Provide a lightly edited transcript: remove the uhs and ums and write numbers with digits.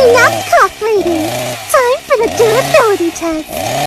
Enough clock reading. Time for the durability test.